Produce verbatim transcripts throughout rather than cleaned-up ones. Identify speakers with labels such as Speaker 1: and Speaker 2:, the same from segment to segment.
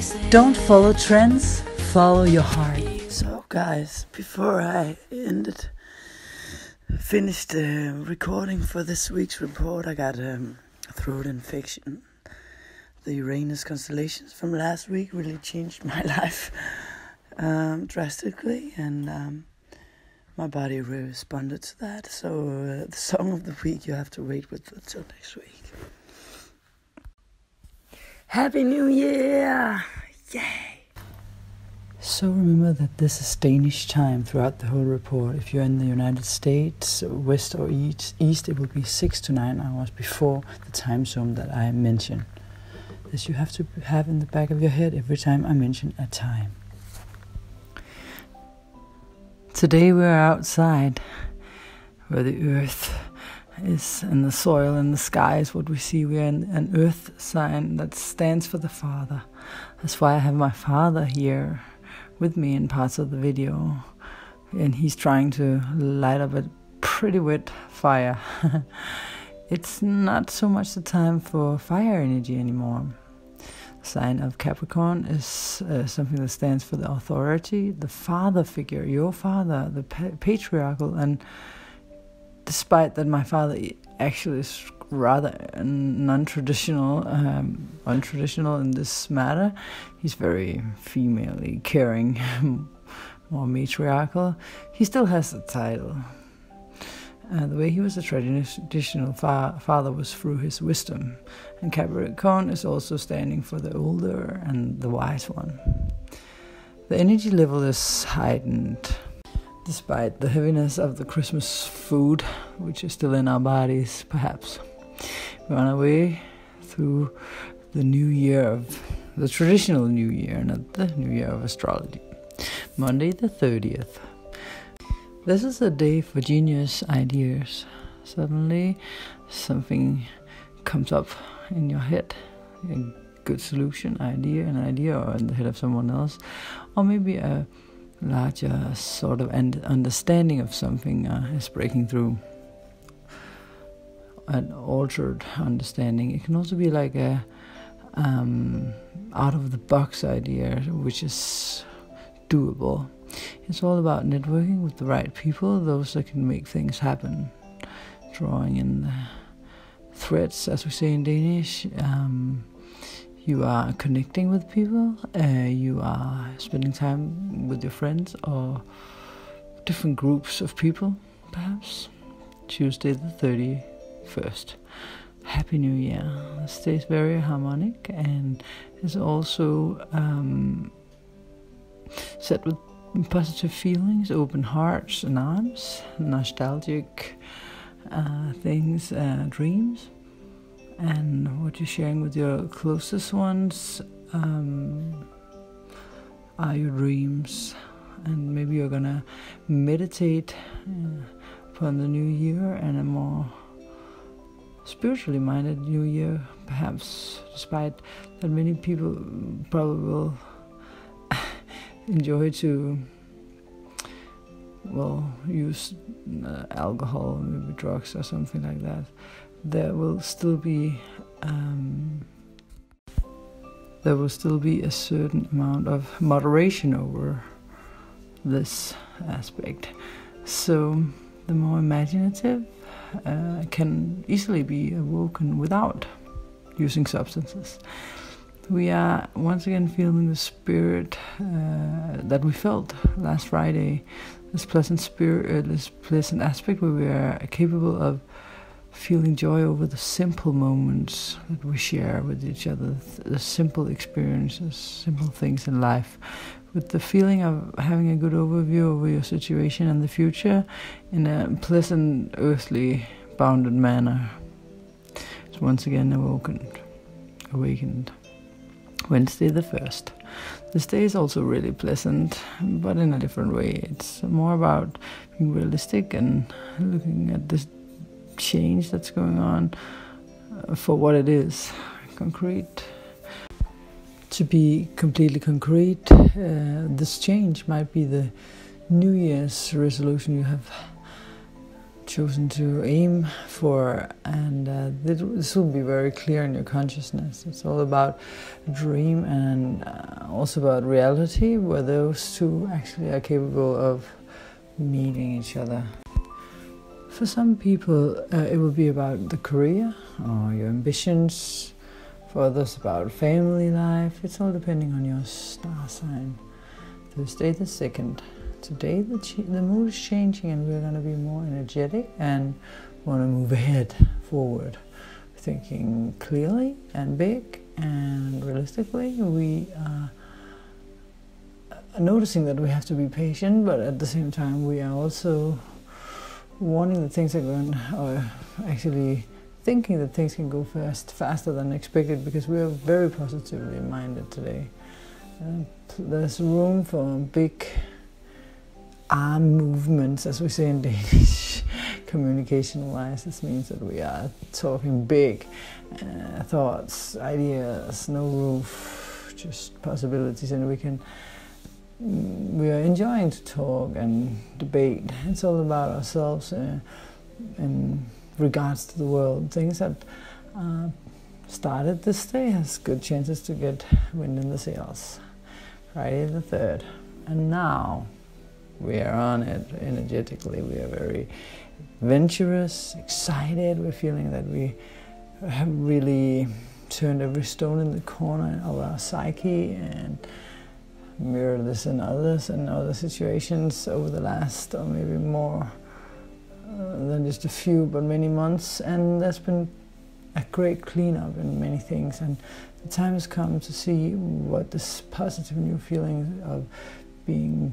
Speaker 1: Don't follow trends, follow your heart.
Speaker 2: So guys, before I ended, finished uh, recording for this week's report, I got um, a throat infection. The Uranus constellations from last week really changed my life um, drastically, and um, my body responded to that. So uh, the song of the week you have to wait with until next week. Happy New Year! Yay!
Speaker 1: So remember that this is Danish time throughout the whole report. If you're in the United States, west or east, east, it will be six to nine hours before the time zone that I mention. This you have to have in the back of your head every time I mention a time. Today we're outside, where the earth is, and the soil and the sky is what we see. We're in an earth sign that stands for the Father. That's why I have my father here with me in parts of the video, and he's trying to light up a pretty wet fire. It's not so much the time for fire energy anymore. The sign of Capricorn is uh, something that stands for the authority, the father figure, your father, the pa- patriarchal. And despite that my father actually is rather non-traditional, um, untraditional in this matter, he's very female-y, caring, more matriarchal, he still has the title. Uh, the way he was a traditional fa- father was through his wisdom. And Capricorn is also standing for the older and the wise one. The energy level is heightened, despite the heaviness of the Christmas food, which is still in our bodies, perhaps. We're on our way through the new year of, the traditional new year, not the new year of astrology. Monday the thirtieth. This is a day for genius ideas. Suddenly something comes up in your head, a good solution, idea, an idea, or in the head of someone else, or maybe a larger sort of understanding of something uh, is breaking through. An altered understanding. It can also be like a um, out-of-the-box idea, which is doable. It's all about networking with the right people, those that can make things happen. Drawing in the threads, as we say in Danish. Um, you are connecting with people, uh, you are spending time with your friends or different groups of people, perhaps. Tuesday the thirty-first. Happy New Year. It stays very harmonic and is also um, set with positive feelings, open hearts and arms, nostalgic uh, things, uh, dreams, and what you're sharing with your closest ones um, are your dreams. And maybe you're gonna meditate uh, upon the new year and a more spiritually minded new year, perhaps, despite that many people probably will enjoy to, well, use uh, alcohol, maybe drugs or something like that. There will still be um, there will still be a certain amount of moderation over this aspect. So the more imaginative uh, can easily be awoken without using substances. We are once again feeling the spirit uh, that we felt last Friday, this pleasant spirit, uh, this pleasant aspect where we are capable of feeling joy over the simple moments that we share with each other, the simple experiences, simple things in life, with the feeling of having a good overview over your situation and the future in a pleasant, earthly, bounded manner. It's once again awoken, awakened. Wednesday the first. This day is also really pleasant, but in a different way. It's more about being realistic and looking at this change that's going on uh, for what it is, concrete. To be completely concrete, uh, this change might be the New Year's resolution you have chosen to aim for, and uh, this will be very clear in your consciousness. It's all about a dream and uh, also about reality, where those two actually are capable of meeting each other. For some people, uh, it will be about the career or your ambitions. For others, about family life. It's all depending on your star sign. Thursday the second. Today the, ch- the mood is changing, and we're going to be more energetic and want to move ahead, forward. Thinking clearly and big and realistically. We are noticing that we have to be patient, but at the same time we are also wanting that things are going, or actually thinking that things can go fast, faster than expected, because we are very positively minded today. Uh, there's room for big arm movements, as we say in Danish, communication-wise. This means that we are talking big uh, thoughts, ideas, no roof, just possibilities, and we can. We are enjoying to talk and debate. It's all about ourselves uh, in regards to the world. Things that uh, started this day has good chances to get wind in the sails. Friday the third, and now we are on it energetically. We are very adventurous, excited. We're feeling that we have really turned every stone in the corner of our psyche and mirror this in others and other situations over the last, or maybe more uh, than just a few, but many months. And there's been a great cleanup in many things, and the time has come to see what this positive new feeling of being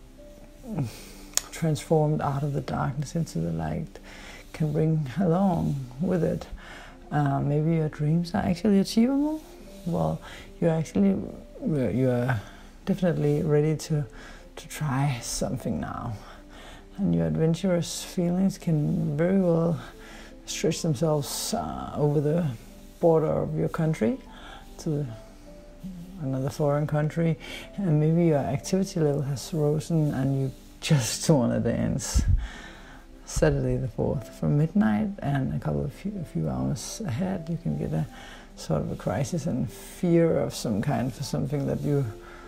Speaker 1: transformed out of the darkness into the light can bring along with it. Uh, maybe your dreams are actually achievable. Well, you're actually you're definitely ready to to try something now, and your adventurous feelings can very well stretch themselves uh, over the border of your country to another foreign country, and maybe your activity level has risen and you just want to dance. Saturday the fourth, from midnight and a couple of few, a few hours ahead, you can get a sort of a crisis and fear of some kind for something that you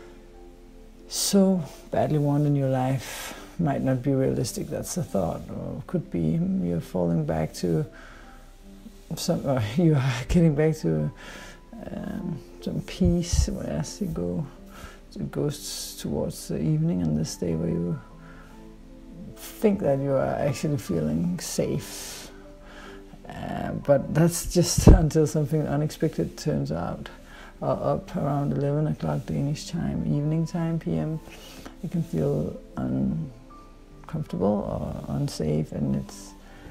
Speaker 1: so badly want in your life. Might not be realistic, that's a thought, or could be you're falling back to some, or you are getting back to um, some peace as you go. It goes towards the evening on this day where you think that you are actually feeling safe, uh, but that's just until something unexpected turns out. Uh, up around eleven o'clock Danish time, evening time, P M, you can feel uncomfortable or unsafe, and it's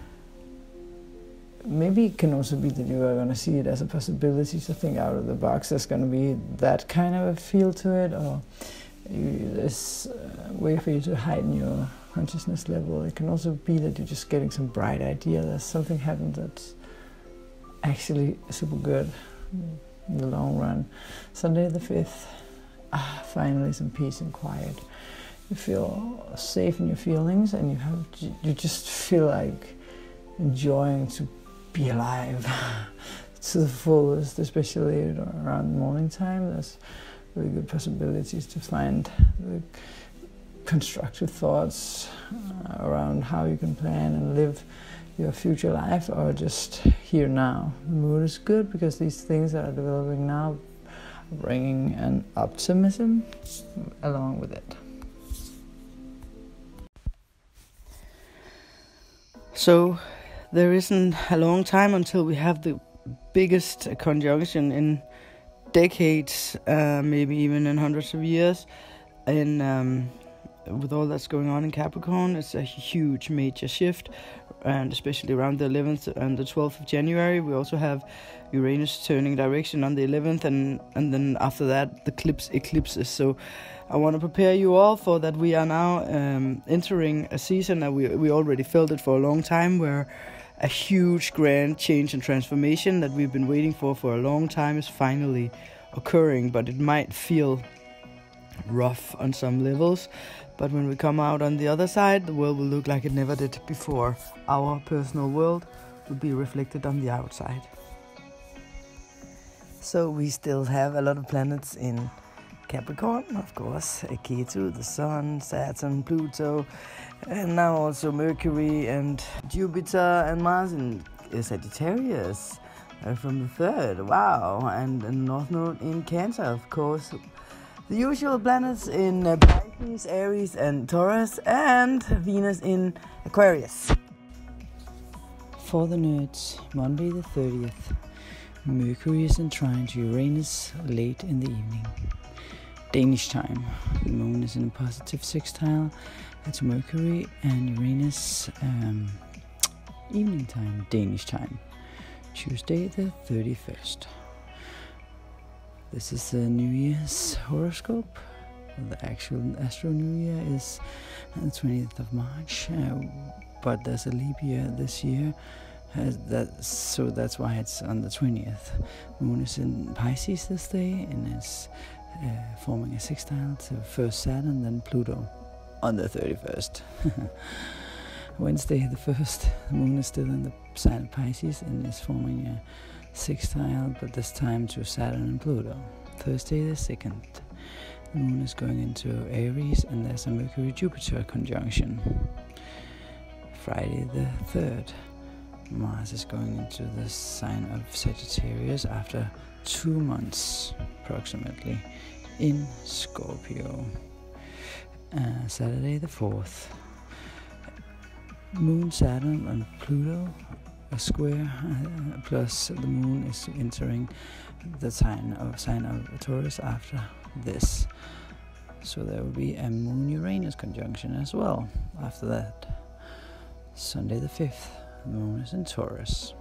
Speaker 1: maybe it can also be that you are going to see it as a possibility to think out of the box. There's going to be that kind of a feel to it, or you, there's a way for you to heighten your consciousness level. It can also be that you're just getting some bright idea. There's something happened that's actually super good in the long run. Sunday the fifth, ah, finally some peace and quiet. You feel safe in your feelings, and you have you just feel like enjoying to be alive to the fullest, especially around morning time. There's really good possibilities to find the constructive thoughts uh, around how you can plan and live your future life, or just here now. The mood is good because these things that are developing now are bringing an optimism along with it.
Speaker 2: So there isn't a long time until we have the biggest conjunction in decades, uh, maybe even in hundreds of years. And um, with all that's going on in Capricorn, it's a huge major shift, and especially around the eleventh and the twelfth of January. We also have Uranus turning direction on the eleventh, and, and then after that the eclipse, eclipses. So I want to prepare you all for that. We are now um, entering a season that we, we already felt it for a long time, where a huge grand change and transformation that we've been waiting for for a long time is finally occurring, but it might feel rough on some levels, But when we come out on the other side, the world will look like it never did before. Our personal world will be reflected on the outside. So we still have a lot of planets in Capricorn, of course, Ketu, the Sun, Saturn, Pluto, and now also Mercury and Jupiter and Mars in Sagittarius uh, from the third. Wow, and the North Node in Cancer, of course. The usual planets in uh, Pisces, Aries, and Taurus, and Venus in Aquarius.
Speaker 1: For the nerds, Monday the thirtieth, Mercury is in trine to Uranus late in the evening. Danish time. The moon is in a positive sextile to Mercury, and Uranus um, evening time, Danish time, Tuesday the thirty-first. This is the New Year's horoscope. The actual Astro New Year is the twentieth of March, uh, but there's a leap year this year, uh, that, so that's why it's on the twentieth. Moon is in Pisces this day, and it's Uh, forming a sextile to first Saturn, then Pluto on the thirty-first. Wednesday the first, the moon is still in the sign of Pisces and is forming a sextile, but this time to Saturn and Pluto. Thursday the second, the moon is going into Aries and there's a Mercury-Jupiter conjunction. Friday the third, Mars is going into the sign of Sagittarius after two months approximately in Scorpio. Uh, Saturday the fourth, Moon, Saturn and Pluto a square, uh, plus the moon is entering the sign of sign of Taurus after this, so there will be a Moon-Uranus conjunction as well after that. Sunday the fifth, the moon is in Taurus.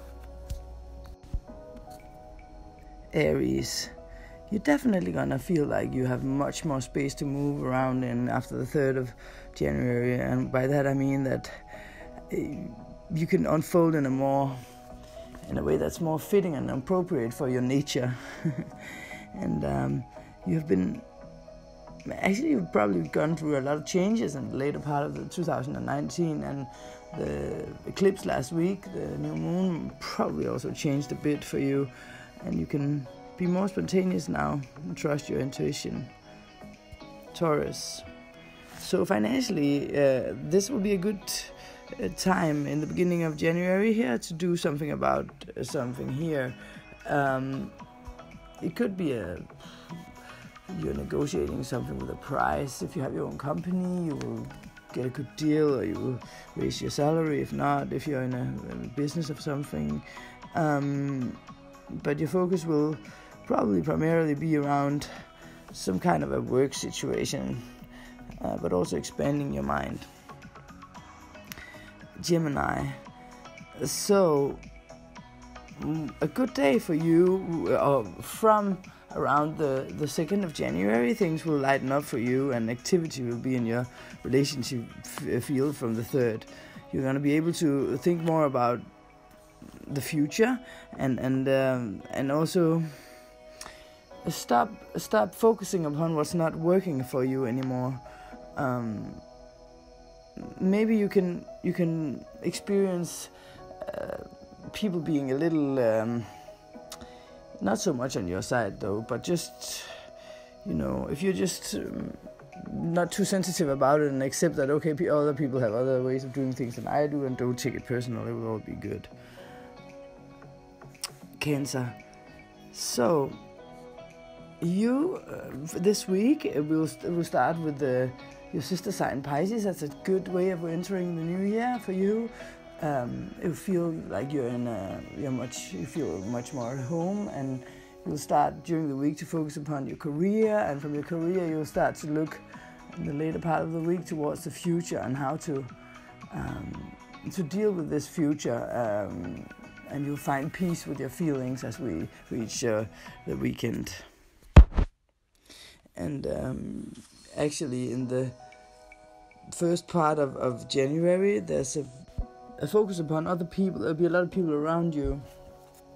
Speaker 2: Aries, you're definitely gonna feel like you have much more space to move around in after the third of January, and by that I mean that you can unfold in a more in a way that's more fitting and appropriate for your nature. And um, you've been actually you've probably gone through a lot of changes in the later part of the two thousand nineteen, and the eclipse last week, the new moon, probably also changed a bit for you. And you can be more spontaneous now and trust your intuition. Taurus. So financially, uh, this will be a good uh, time in the beginning of January here to do something about uh, something here. Um, it could be a you're negotiating something with a price. If you have your own company, you will get a good deal, or you will raise your salary. If not, if you're in a, in a business of something. Um, But your focus will probably primarily be around some kind of a work situation, uh, but also expanding your mind. Gemini. So, a good day for you, uh, from around the, the second of January, things will lighten up for you and activity will be in your relationship f- field from the third. You're going to be able to think more about the future, and and um, and also stop stop focusing upon what's not working for you anymore. Um, maybe you can you can experience uh, people being a little um, not so much on your side though, but just, you know, if you're just um, not too sensitive about it and accept that okay, other people have other ways of doing things than I do, and don't take it personal, it will all be good. Cancer. So you uh, this week uh, we'll we'll start with the your sister sign Pisces. That's a good way of entering the new year for you. Um, you feel like you're in a you're much you feel much more at home, and you'll start during the week to focus upon your career, and from your career you'll start to look in the later part of the week towards the future and how to um, to deal with this future. Um, And you'll find peace with your feelings as we reach uh, the weekend. And um, actually, in the first part of, of January, there's a, a focus upon other people. There'll be a lot of people around you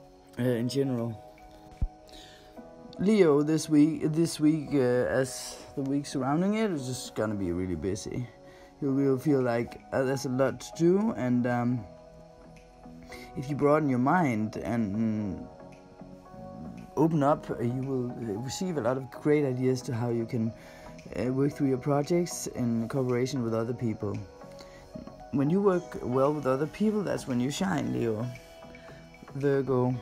Speaker 2: uh, in general. Leo, this week, this week uh, as the week surrounding it is just gonna be really busy. You will feel like uh, there's a lot to do, and um, if you broaden your mind and open up, you will receive a lot of great ideas to how you can uh, work through your projects in cooperation with other people. When you work well with other people, that's when you shine, Leo. Virgo.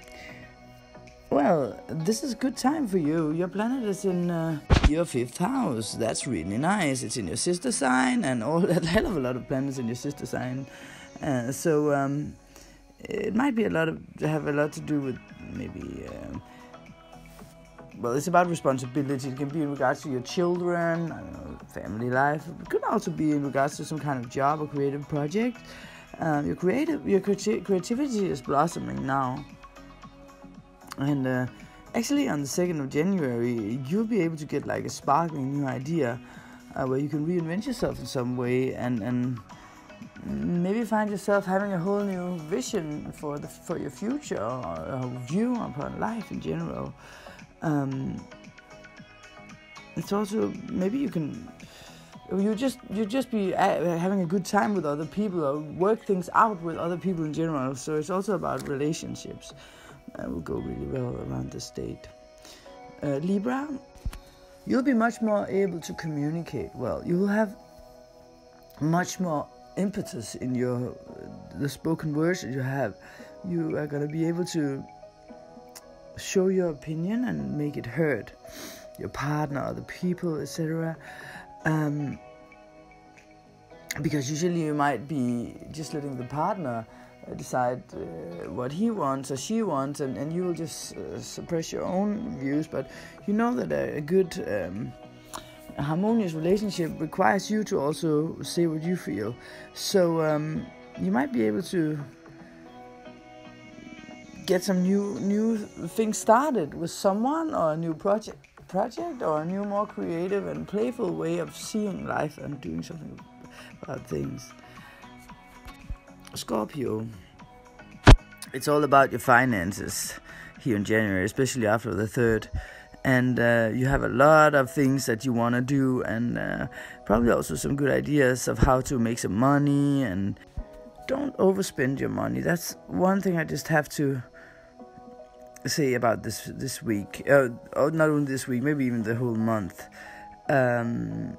Speaker 2: Well, this is a good time for you. Your planet is in uh, your fifth house. That's really nice. It's in your sister sign, and all that hell of a lot of planets in your sister sign. Uh, so um, it might be a lot of have a lot to do with maybe. Um, well, it's about responsibility. It can be in regards to your children, I don't know, family life. It could also be in regards to some kind of job or creative project. Uh, your creative, your creati- creativity is blossoming now. And uh, actually on the second of January, you'll be able to get like a sparkling new idea uh, where you can reinvent yourself in some way, and, and maybe find yourself having a whole new vision for the for your future, or a view upon life in general. Um, it's also, maybe you can, you just you just be having a good time with other people, or work things out with other people in general. So it's also about relationships. That will go really well around this date. Uh, Libra, you'll be much more able to communicate well. You will have much more impetus in your the spoken words that you have. You are going to be able to show your opinion and make it heard. Your partner, other people, et cetera. Um, because usually you might be just letting the partner decide uh, what he wants or she wants, and, and you will just uh, suppress your own views. But you know that a, a good um, a harmonious relationship requires you to also say what you feel. So um, you might be able to get some new new things started with someone, or a new project project or a new, more creative and playful way of seeing life and doing something about things. Scorpio, it's all about your finances here in January, especially after the third, and uh, you have a lot of things that you want to do, and uh, probably also some good ideas of how to make some money. And don't overspend your money. That's one thing I just have to say about this this week, uh, oh, not only this week, maybe even the whole month. Um,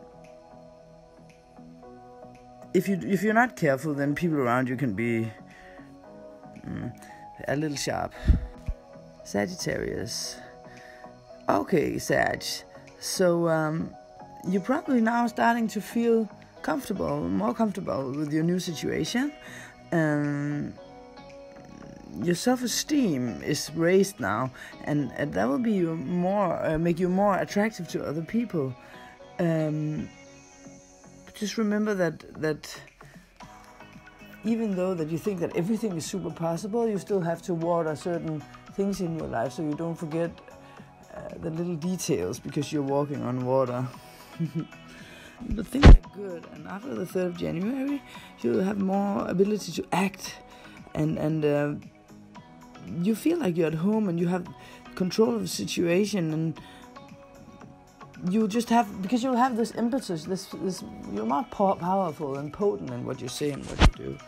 Speaker 2: If you if you're not careful, then people around you can be mm, a little sharp. Sagittarius. Okay, Sag. So um, you're probably now starting to feel comfortable, more comfortable with your new situation. Um, your self-esteem is raised now, and, and that will be you more uh, make you more attractive to other people. Um, Just remember that that even though that you think that everything is super possible, you still have to water certain things in your life, so you don't forget uh, the little details, because you're walking on water. But things are good, and after the third of January, you'll have more ability to act, and and uh, you feel like you're at home and you have control of the situation, and you just have, because you'll have this impetus, this, this you're more powerful and potent in what you say and what you do.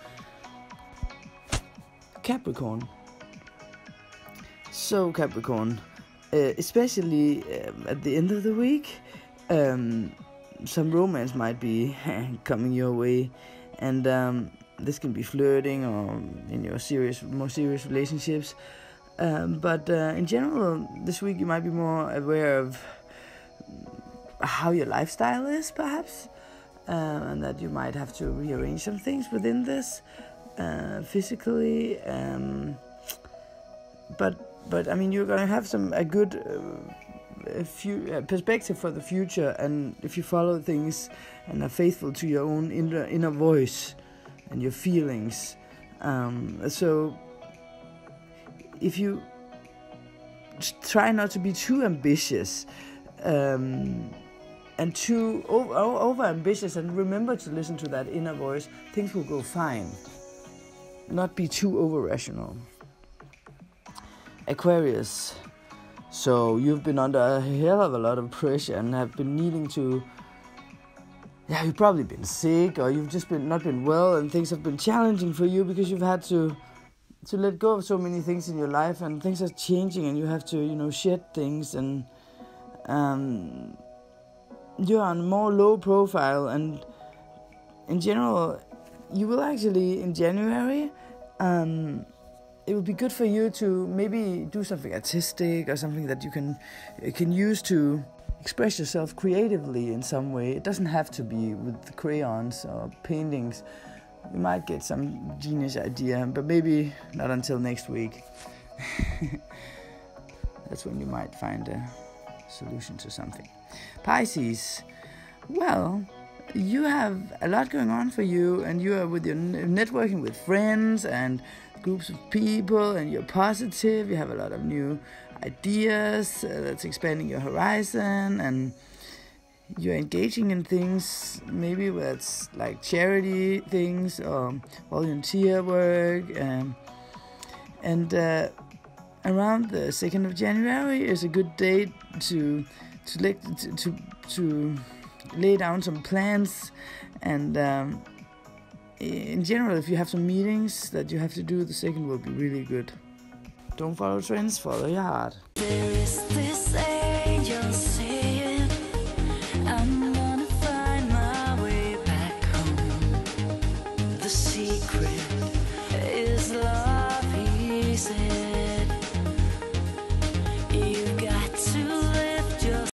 Speaker 2: Capricorn. So Capricorn, uh, especially um, at the end of the week, um, some romance might be coming your way, and um, this can be flirting or in your serious, more serious relationships. Um, but uh, in general, this week you might be more aware of how your lifestyle is, perhaps, uh, and that you might have to rearrange some things within this uh, physically. Um, but but I mean, you're gonna have some a good uh, a few, uh, perspective for the future, and if you follow things and are faithful to your own inner inner voice and your feelings, um, so if you try not to be too ambitious. Um, and too over, over ambitious, and remember to listen to that inner voice, things will go fine. Not be too over rational. Aquarius. So you've been under a hell of a lot of pressure and have been needing to, yeah, you've probably been sick, or you've just been not been well, and things have been challenging for you because you've had to to let go of so many things in your life, and things are changing, and you have to, you know, shed things, and um, you're on more low profile, and in general, you will actually in January. Um, It would be good for you to maybe do something artistic or something that you can can use to express yourself creatively in some way. It doesn't have to be with crayons or paintings. You might get some genius idea, but maybe not until next week. That's when you might find a solution to something. Pisces, well, you have a lot going on for you, and you are with your networking with friends and groups of people, and you're positive. You have a lot of new ideas uh, that's expanding your horizon, and you're engaging in things maybe that's like charity things or volunteer work, um, and uh, around the second of January is a good date to to let, to, to to lay down some plans, and um, in general, if you have some meetings that you have to do, the second will be really good. Don't follow trends, follow your heart.